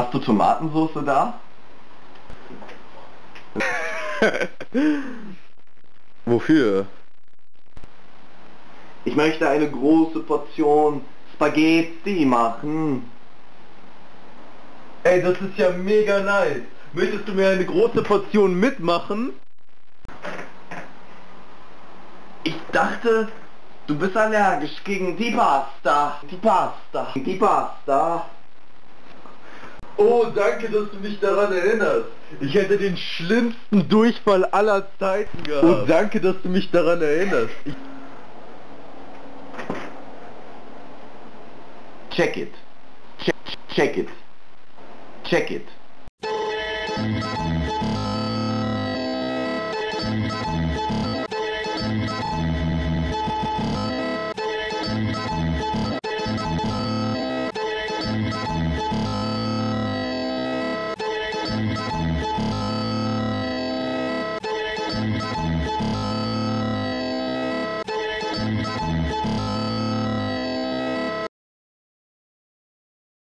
Hast du Tomatensauce da? Wofür? Ich möchte eine große Portion Spaghetti machen. Ey, das ist ja mega nice. Möchtest du mir eine große Portion mitmachen? Ich dachte, du bist allergisch gegen die Pasta. Die Pasta. Die Pasta. Oh, danke, dass du mich daran erinnerst. Ich hätte den schlimmsten Durchfall aller Zeiten gehabt. Oh, danke, dass du mich daran erinnerst. Check it. Check it. Check it.